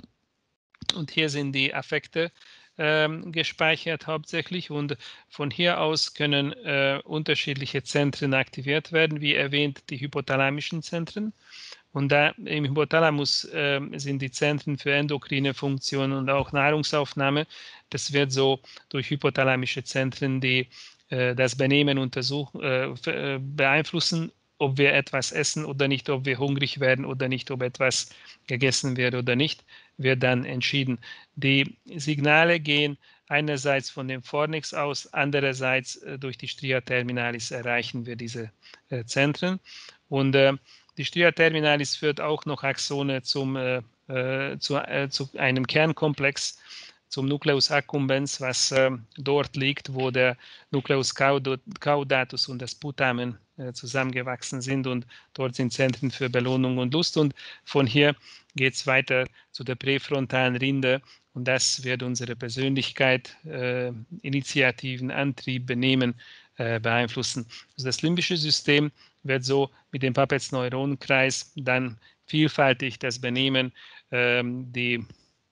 Und hier sind die Affekte ähm, gespeichert hauptsächlich. Und von hier aus können äh, unterschiedliche Zentren aktiviert werden, wie erwähnt die hypothalamischen Zentren. Und da im Hypothalamus äh, sind die Zentren für endokrine Funktionen und auch Nahrungsaufnahme. Das wird so durch hypothalamische Zentren, die äh, das Benehmen untersuchen, äh, beeinflussen, ob wir etwas essen oder nicht, ob wir hungrig werden oder nicht, ob etwas gegessen wird oder nicht, wird dann entschieden. Die Signale gehen einerseits von dem Fornix aus, andererseits äh, durch die Stria terminalis erreichen wir diese äh, Zentren. Und äh, die Stria terminalis führt auch noch Axone zum, äh, zu, äh, zu einem Kernkomplex, zum Nucleus accumbens, was äh, dort liegt, wo der Nucleus caudatus und das Putamen äh, zusammengewachsen sind. Und dort sind Zentren für Belohnung und Lust. Und von hier geht es weiter zu der präfrontalen Rinde. Und das wird unsere Persönlichkeit, äh, Initiativen, Antrieb, Benehmen äh, beeinflussen. Also das limbische System wird so mit dem Puppets-Neuronenkreis dann vielfältig das Benehmen, ähm, die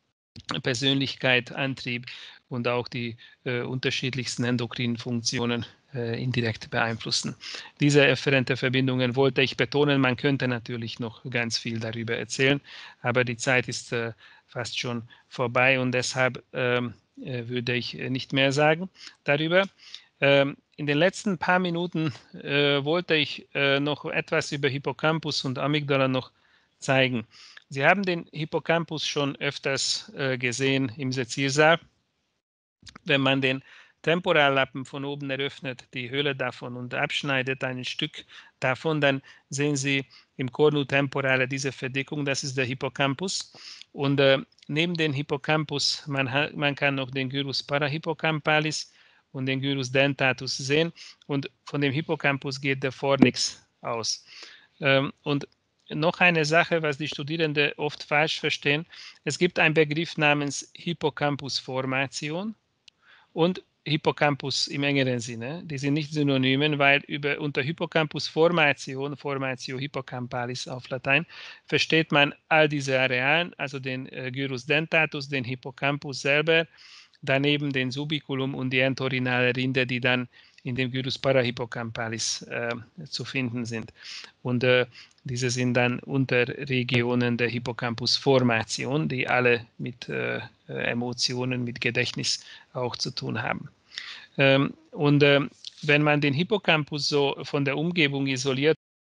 Persönlichkeit, Antrieb und auch die äh, unterschiedlichsten endokrinen Funktionen äh, indirekt beeinflussen. Diese efferente Verbindungen wollte ich betonen. Man könnte natürlich noch ganz viel darüber erzählen, aber die Zeit ist äh, fast schon vorbei und deshalb ähm, äh, würde ich nicht mehr sagen darüber. Ähm, in den letzten paar Minuten äh, wollte ich äh, noch etwas über Hippocampus und Amygdala noch zeigen. Sie haben den Hippocampus schon öfters äh, gesehen im Seziersaal. Wenn man den Temporallappen von oben eröffnet, die Höhle davon und abschneidet ein Stück davon, dann sehen Sie im Cornu temporale diese Verdickung, das ist der Hippocampus. Und äh, neben dem Hippocampus, man, man kann noch den Gyrus parahippocampalis und den Gyrus dentatus sehen. Und von dem Hippocampus geht der Fornix aus. Ähm, und noch eine Sache, was die Studierenden oft falsch verstehen. Es gibt einen Begriff namens Hippocampusformation und Hippocampus im engeren Sinne. Die sind nicht Synonymen, weil über, unter Hippocampusformation, Formatio hippocampalis auf Latein, versteht man all diese Arealen, also den äh, Gyrus dentatus, den Hippocampus selber, daneben den Subiculum und die entorhinale Rinde, die dann in dem Gyrus parahippocampalis äh, zu finden sind. Und äh, diese sind dann Unterregionen der Hippocampusformation, die alle mit äh, Emotionen, mit Gedächtnis auch zu tun haben. Ähm, und äh, wenn man den Hippocampus so von der Umgebung isoliert,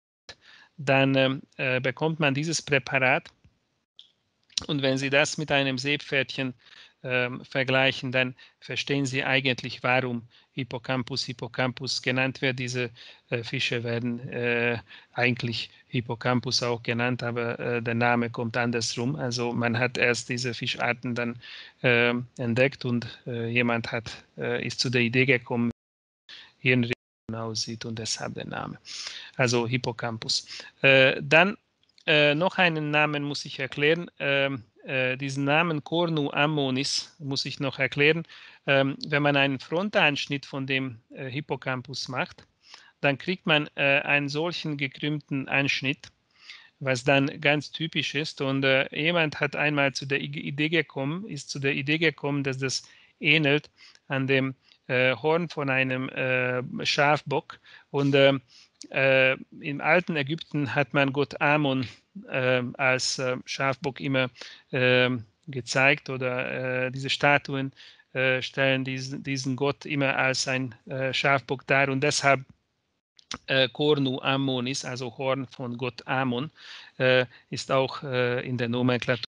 dann äh, bekommt man dieses Präparat. Und wenn Sie das mit einem Seepferdchen äh, vergleichen, dann verstehen Sie eigentlich, warum Hippocampus Hippocampus genannt wird. Diese äh, Fische werden äh, eigentlich Hippocampus auch genannt, aber äh, der Name kommt andersrum. Also man hat erst diese Fischarten dann äh, entdeckt und äh, jemand hat, äh, ist zu der Idee gekommen, wie Hirnregion aussieht und deshalb der Name. Also Hippocampus. Äh, dann äh, noch einen Namen muss ich erklären. Ähm, äh, diesen Namen Cornu ammonis muss ich noch erklären. Ähm, wenn man einen Frontanschnitt von dem äh, Hippocampus macht, dann kriegt man äh, einen solchen gekrümmten Anschnitt, was dann ganz typisch ist. Und äh, jemand hat einmal zu der Idee gekommen, ist zu der Idee gekommen, dass das ähnelt an dem äh, Horn von einem äh, Schafbock. Und äh, äh, im alten Ägypten hat man Gott Amon äh, als äh, Schafbock immer äh, gezeigt, oder äh, diese Statuen äh, stellen diesen, diesen Gott immer als ein äh, Schafbock dar, und deshalb äh, Cornu ammonis, also Horn von Gott Amon, äh, ist auch äh, in der Nomenklatur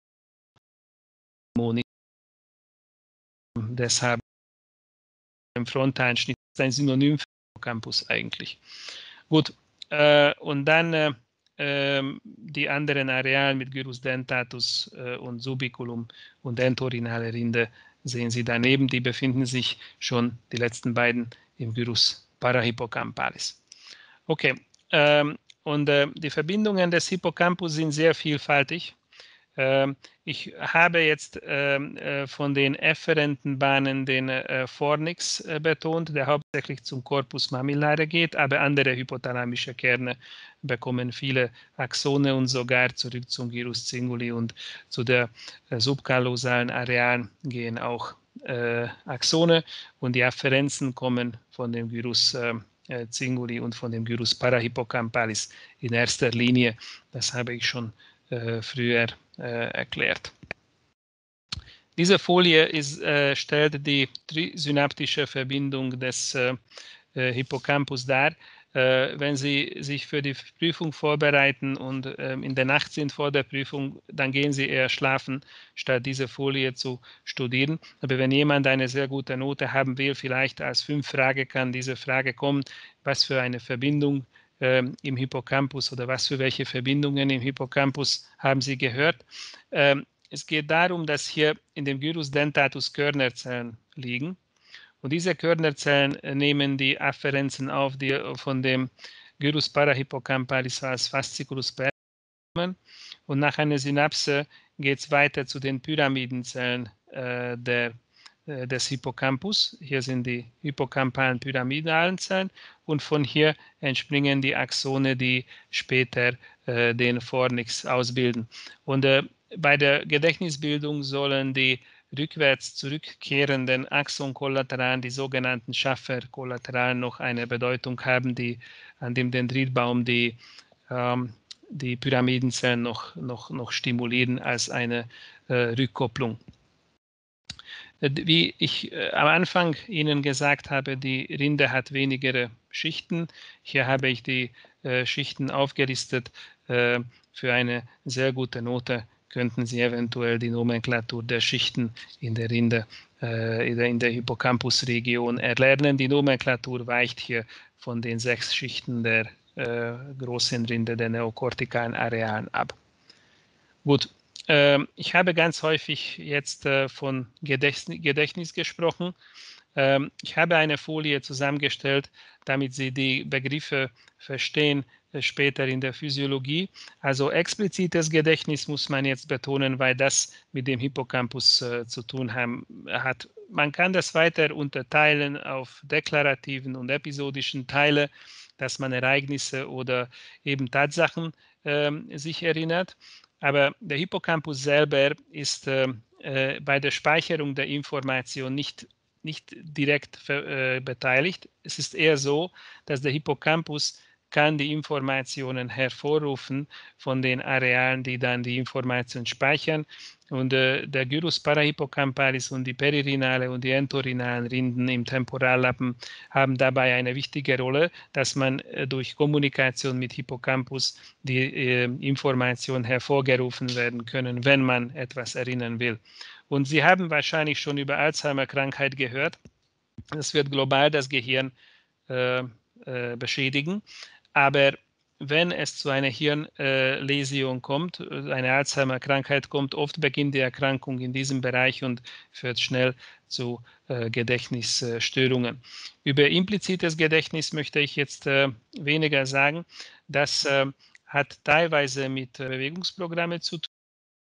ammonis. Deshalb im Frontanschnitt ist ein Synonym für Hippocampus eigentlich. Gut, äh, und dann äh, äh, die anderen Areale mit Gyrus dentatus äh, und Subiculum und entorhinale Rinde sehen Sie daneben. Die befinden sich schon, die letzten beiden, im Gyrus parahippocampalis. Okay, ähm, und äh, die Verbindungen des Hippocampus sind sehr vielfältig. Ähm, ich habe jetzt ähm, äh, von den efferenten Bahnen den äh, Fornix äh, betont, der hauptsächlich zum Corpus mammillare geht, aber andere hypothalamische Kerne bekommen viele Axone und sogar zurück zum Gyrus cinguli und zu der äh, subkallosalen Arealen gehen auch äh, Axone, und die Afferenzen kommen von dem Gyrus äh, cinguli und von dem Gyrus parahippocampalis in erster Linie. Das habe ich schon äh, früher äh, erklärt. Diese Folie ist, äh, stellt die trisynaptische Verbindung des äh, Hippocampus dar. Äh, wenn Sie sich für die Prüfung vorbereiten und äh, in der Nacht sind vor der Prüfung, dann gehen Sie eher schlafen, statt diese Folie zu studieren. Aber wenn jemand eine sehr gute Note haben will, vielleicht als fünf Frage kann diese Frage kommen, was für eine Verbindung äh, im Hippocampus oder was für welche Verbindungen im Hippocampus haben Sie gehört. Ähm, es geht darum, dass hier in dem Gyrus dentatus Körnerzellen liegen. Und diese Körnerzellen nehmen die Afferenzen auf, die von dem Gyrus parahippocampalis als Fasciculus bekommen. Und nach einer Synapse geht es weiter zu den Pyramidenzellen äh, der, äh, des Hippocampus. Hier sind die hippocampalen pyramidalen Zellen. Und von hier entspringen die Axone, die später äh, den Fornix ausbilden. Und äh, bei der Gedächtnisbildung sollen die rückwärts zurückkehrenden Axonkollateralen, die sogenannten Schaffer-Kollateralen, noch eine Bedeutung haben, die an dem Dendritbaum die, ähm, die Pyramidenzellen noch, noch, noch stimulieren als eine äh, Rückkopplung. Wie ich äh, am Anfang Ihnen gesagt habe, die Rinde hat weniger Schichten. Hier habe ich die äh, Schichten aufgelistet. Äh, für eine sehr gute Note könnten Sie eventuell die Nomenklatur der Schichten in der Rinde, äh, in der Hippocampusregion erlernen. Die Nomenklatur weicht hier von den sechs Schichten der äh, großen Rinde der neokortikalen Arealen ab. Gut. Ich habe ganz häufig jetzt von Gedächtnis gesprochen. Ich habe eine Folie zusammengestellt, damit Sie die Begriffe verstehen später in der Physiologie. Also explizites Gedächtnis muss man jetzt betonen, weil das mit dem Hippocampus zu tun haben, hat. Man kann das weiter unterteilen auf deklarativen und episodischen Teile, dass man Ereignisse oder eben Tatsachen äh, sich erinnert. Aber der Hippocampus selber ist äh, bei der Speicherung der Information nicht nicht direkt äh, beteiligt. Es ist eher so, dass der Hippocampus kann die Informationen hervorrufen von den Arealen, die dann die Informationen speichern. Und äh, der Gyrus parahippocampalis und die peririnale und die entorhinalen Rinden im Temporallappen haben dabei eine wichtige Rolle, dass man äh, durch Kommunikation mit Hippocampus die äh, Informationen hervorgerufen werden können, wenn man etwas erinnern will. Und Sie haben wahrscheinlich schon über Alzheimer-Krankheit gehört. Das wird global das Gehirn äh, äh, beschädigen. Aber wenn es zu einer Hirnläsion kommt, eine Alzheimer-Krankheit kommt, oft beginnt die Erkrankung in diesem Bereich und führt schnell zu äh, Gedächtnisstörungen. Über implizites Gedächtnis möchte ich jetzt äh, weniger sagen. Das äh, hat teilweise mit Bewegungsprogrammen zu tun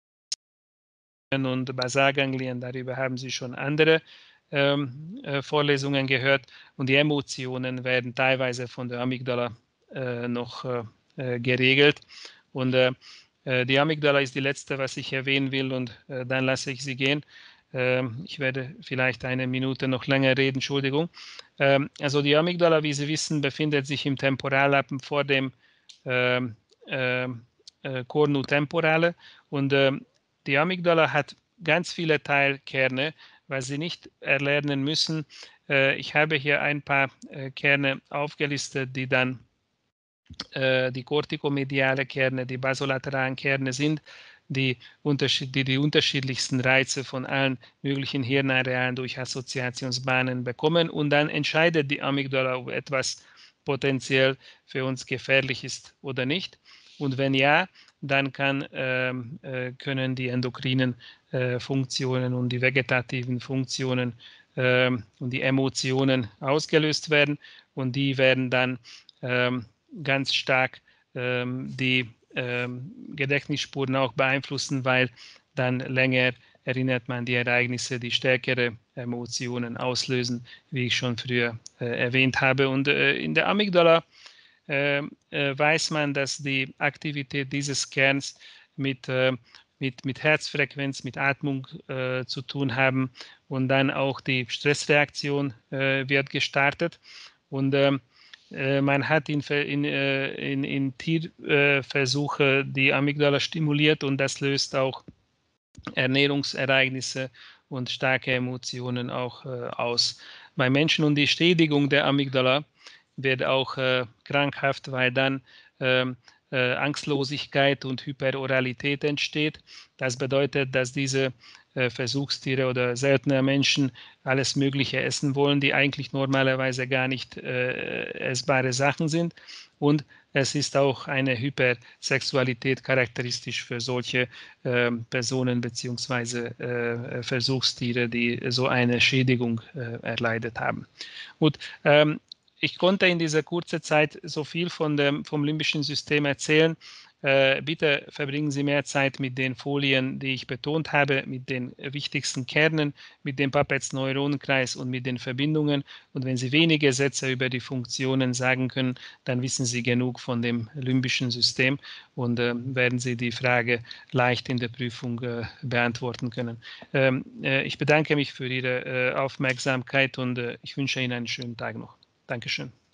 und Basalganglien, darüber haben Sie schon andere ähm, äh, Vorlesungen gehört. Und die Emotionen werden teilweise von der Amygdala äh, noch äh, geregelt. Und äh, die Amygdala ist die letzte, was ich erwähnen will, und äh, dann lasse ich Sie gehen. Ähm, ich werde vielleicht eine Minute noch länger reden, Entschuldigung. Ähm, also die Amygdala, wie Sie wissen, befindet sich im Temporallappen vor dem ähm, äh, Cornu temporale, und ähm, die Amygdala hat ganz viele Teilkerne, was Sie nicht erlernen müssen. Äh, ich habe hier ein paar äh, Kerne aufgelistet, die dann äh, die kortikomediale Kerne, die basolateralen Kerne sind, die, die die unterschiedlichsten Reize von allen möglichen Hirnarealen durch Assoziationsbahnen bekommen, und dann entscheidet die Amygdala, ob etwas potenziell für uns gefährlich ist oder nicht. Und wenn ja, dann kann, ähm, äh, können die endokrinen äh, Funktionen und die vegetativen Funktionen ähm, und die Emotionen ausgelöst werden, und die werden dann ähm, ganz stark ähm, die ähm, Gedächtnisspuren auch beeinflussen, weil dann länger erinnert man die Ereignisse, die stärkere Emotionen auslösen, wie ich schon früher äh, erwähnt habe. Und äh, in der Amygdala äh, äh, weiß man, dass die Aktivität dieses Kerns mit, äh, mit, mit Herzfrequenz, mit Atmung äh, zu tun haben, und dann auch die Stressreaktion äh, wird gestartet. Und ähm, äh, man hat in, in, in, in Tierversuche die Amygdala stimuliert, und das löst auch Ernährungsereignisse und starke Emotionen auch äh, aus. Bei Menschen und die Schädigung der Amygdala wird auch äh, krankhaft, weil dann ähm, äh, Angstlosigkeit und Hyperoralität entsteht. Das bedeutet, dass diese äh, Versuchstiere oder seltene Menschen alles Mögliche essen wollen, die eigentlich normalerweise gar nicht äh, essbare Sachen sind. Und es ist auch eine Hypersexualität charakteristisch für solche äh, Personen bzw. Äh, Versuchstiere, die so eine Schädigung äh, erleidet haben. Gut, ähm, ich konnte in dieser kurzen Zeit so viel von dem, vom limbischen System erzählen. Äh, bitte verbringen Sie mehr Zeit mit den Folien, die ich betont habe, mit den wichtigsten Kernen, mit dem Papez-Neuronenkreis und mit den Verbindungen. Und wenn Sie wenige Sätze über die Funktionen sagen können, dann wissen Sie genug von dem limbischen System, und äh, werden Sie die Frage leicht in der Prüfung äh, beantworten können. Ähm, äh, ich bedanke mich für Ihre äh, Aufmerksamkeit, und äh, ich wünsche Ihnen einen schönen Tag noch. Dankeschön.